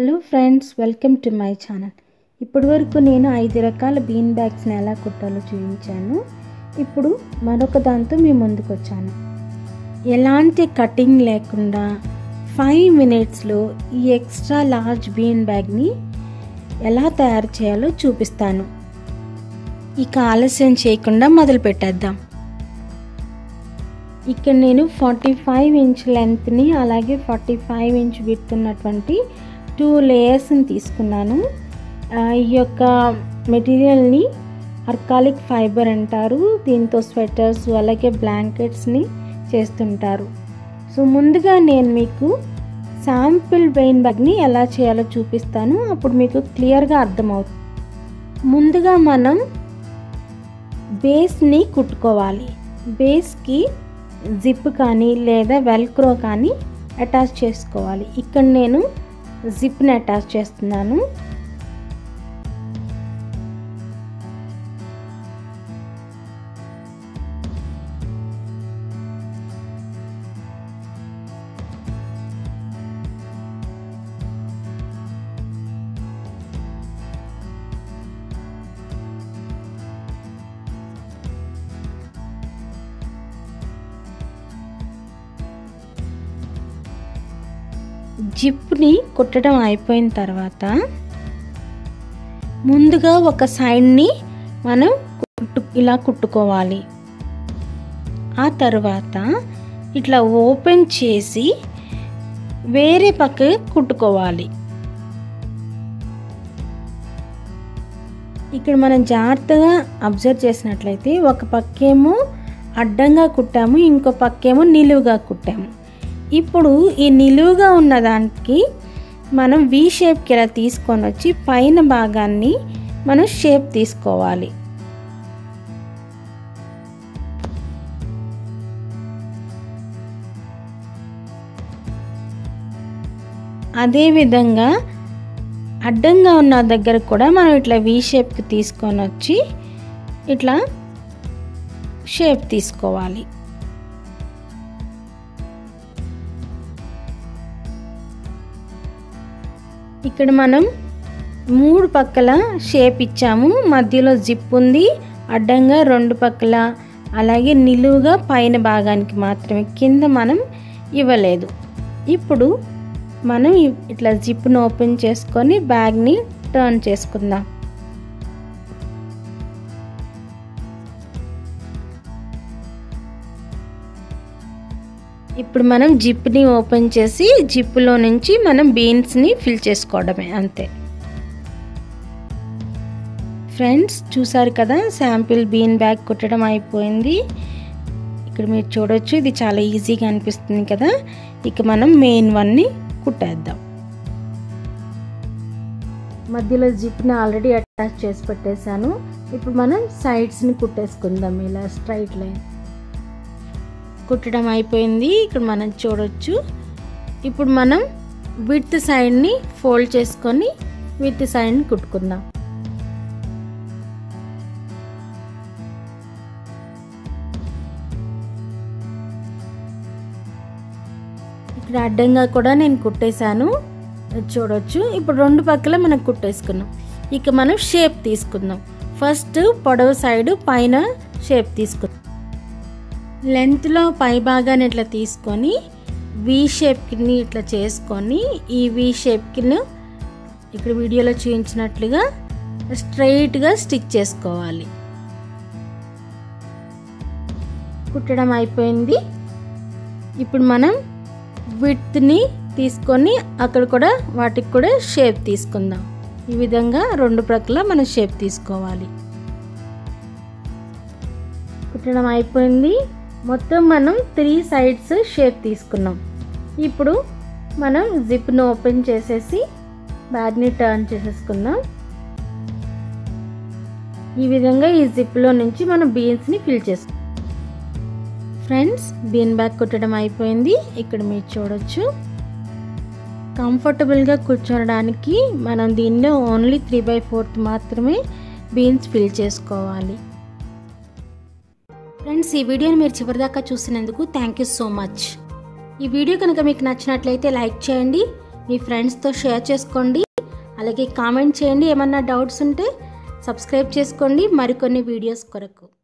Hello friends, welcome to my channel. ఇప్పటి వరకు నేను 5 రకాల బీన్ బ్యాగ్స్ని ఎలా కుట్టాలో చూపించాను. ఇప్పుడు మరొక దాంతో మీ ముందుకు వచ్చాను. ఎలాంటి కటింగ్ లేకుండా 5 మినిట్స్లో ఈ ఎక్స్ట్రా లార్జ్ బీన్ బ్యాగ్ని ఎలా తయారు చేయాలో చూపిస్తాను. ఇక ఆలస్యం చేయకుండా మొదలు పెట్టేద్దాం. ఇక్కడ నేను 45 ఇంచ్ లెంత్ని అలాగే 45 ఇంచ్ విడ్త్ ఉన్నటువంటి 2 లేయర్స్ని తీసుకున్నాను. ఈ యొక్క మెటీరియల్ని అర్కాలిక్ ఫైబర్ అంటారు. దీంతో స్వెటర్స్ అలాగే బ్లాంకెట్స్ని చేస్తుంటారు. సో ముందుగా నేను మీకు శాంపిల్ బీన్ బ్యాగ్ని ఎలా చేయాలో చూపిస్తాను. అప్పుడు మీకు క్లియర్గా అర్థమవుతుంది. ముందుగా మనం బేస్ని కుట్టుకోవాలి. బేస్కి జిప్ కానీ లేదా వెల్క్రో కానీ అటాచ్ చేసుకోవాలి. ఇక్కడ నేను జిప్ని అటాచ్ చేస్తున్నాను. జిప్ని కుట్టడం అయిపోయిన తర్వాత ముందుగా ఒక సైడ్ని మనం ఇలా కుట్టుకోవాలి. ఆ తర్వాత ఇట్లా ఓపెన్ చేసి వేరే పక్క కుట్టుకోవాలి. ఇక్కడ మనం జాగ్రత్తగా అబ్జర్వ్ చేసినట్లయితే ఒక పక్కేమో అడ్డంగా కుట్టాము, ఇంకో పక్కేమో నిలువుగా కుట్టాము. ఇప్పుడు ఈ నిలువుగా ఉన్న దానికి మనం వి షేప్కి ఇలా తీసుకొని వచ్చి పైన భాగాన్ని మనం షేప్ తీసుకోవాలి. అదేవిధంగా అడ్డంగా ఉన్న దగ్గర కూడా మనం ఇట్లా వి షేప్కి తీసుకొని వచ్చి ఇట్లా షేప్ తీసుకోవాలి. ఇక్కడ మనం 3 పక్కల షేప్ ఇచ్చాము. మధ్యలో జిప్ ఉంది, అడ్డంగా 2 పక్కల, అలాగే నిలువుగా పైన భాగానికి మాత్రమే, కింద మనం ఇవ్వలేదు. ఇప్పుడు మనం ఇట్లా జిప్ను ఓపెన్ చేసుకొని బ్యాగ్ని టర్న్ చేసుకుందాం. ఇప్పుడు మనం జిప్ని ఓపెన్ చేసి జిప్లో నుంచి మనం బీన్స్ని ఫిల్ చేసుకోవడమే, అంతే. ఫ్రెండ్స్, చూసారు కదా, శాంపిల్ బీన్ బ్యాగ్ కుట్టడం అయిపోయింది. ఇక్కడ మీరు చూడొచ్చు, ఇది చాలా ఈజీగా అనిపిస్తుంది కదా. ఇక మనం మెయిన్ వన్ని కుట్టేద్దాం. మధ్యలో జిప్ని ఆల్రెడీ అటాచ్ చేసి పెట్టేశాను. ఇప్పుడు మనం సైడ్స్ని కుట్టేసుకుందాం. ఇలా స్ట్రైట్ లైన్ కుట్టడం అయిపోయింది. ఇక్కడ మనం చూడొచ్చు. ఇప్పుడు మనం విడ్త్ సైడ్ని ఫోల్డ్ చేసుకొని విడ్త్ సైడ్ని కుట్టుకుందాం. ఇక్కడ అడ్డంగా కూడా నేను కుట్టేశాను, చూడొచ్చు. ఇప్పుడు 2 పక్కల మనం కుట్టేసుకున్నాం. ఇక మనం షేప్ తీసుకుందాం. ఫస్ట్ పొడవు సైడ్ పైన షేప్ తీసుకుందాం. లెంత్లో పై భాగాన్ని ఇట్లా తీసుకొని వి షేప్ని ఇట్లా చేసుకొని ఈ వి షేప్కి ఇక్కడ వీడియోలో చూపించినట్లుగా స్ట్రైట్గా స్టిచ్ చేసుకోవాలి. కుట్టడం అయిపోయింది. ఇప్పుడు మనం విడ్త్ని తీసుకొని అక్కడ కూడా వాటికి కూడా షేప్ తీసుకుందాం. ఈ విధంగా 2 ప్రక్కల మనం షేప్ తీసుకోవాలి. కుట్టడం అయిపోయింది. మొత్తం మనం 3 సైడ్స్ షేప్ తీసుకున్నాం. ఇప్పుడు మనం జిప్ను ఓపెన్ చేసేసి బ్యాగ్ని టర్న్ చేసేసుకుందాం. ఈ విధంగా ఈ జిప్లో నుంచి మనం బీన్స్ని ఫిల్ చేసుకుందాం. ఫ్రెండ్స్, బీన్ బ్యాగ్ కుట్టడం అయిపోయింది. ఇక్కడ మీరు చూడొచ్చు. కంఫర్టబుల్గా కూర్చోడానికి మనం దీనిలో ఓన్లీ 3/4 మాత్రమే బీన్స్ ఫిల్ చేసుకోవాలి. ఫ్రెండ్స్, ఈ వీడియోని మీరు చివరిదాకా చూసినందుకు థ్యాంక్ యూ సో మచ్. ఈ వీడియో కనుక మీకు నచ్చినట్లయితే లైక్ చేయండి, మీ ఫ్రెండ్స్తో షేర్ చేసుకోండి. అలాగే కామెంట్ చేయండి. ఏమన్నా డౌట్స్ ఉంటే సబ్స్క్రైబ్ చేసుకోండి మరికొన్ని వీడియోస్ కొరకు.